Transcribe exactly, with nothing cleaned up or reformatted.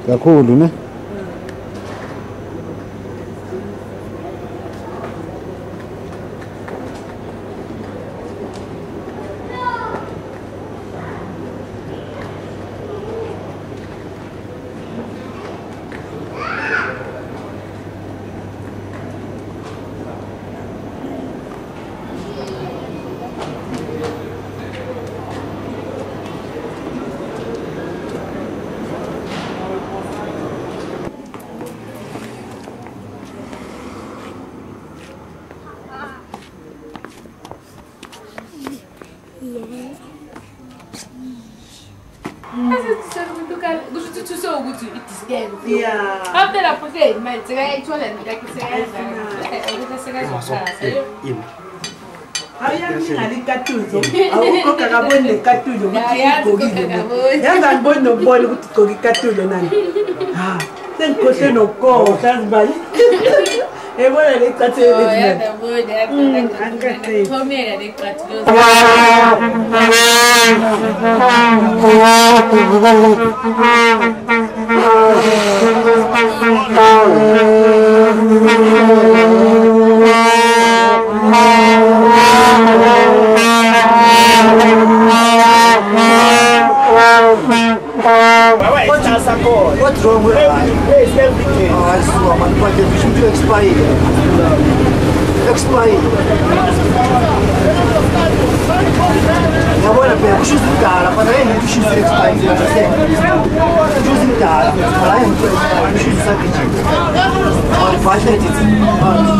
kakhulu ne. Yeah. After that, okay, my today it's all like I say. Había ni catuzo. Auko kakabone catuzo. Yanga bono bono ko catuzo nani. Ah, ten cose no ko, tas bali. E voilà les catuzo. Oh, yeah, the boy that angate. Come here, the catuzo. What's wrong with it? It's everything. Oh, I saw man, but the vision to expire. Expire. Now what about she's in Tara, but I am she's expired. She's in Tara, but I am she's in Tara. Oh, five minutes.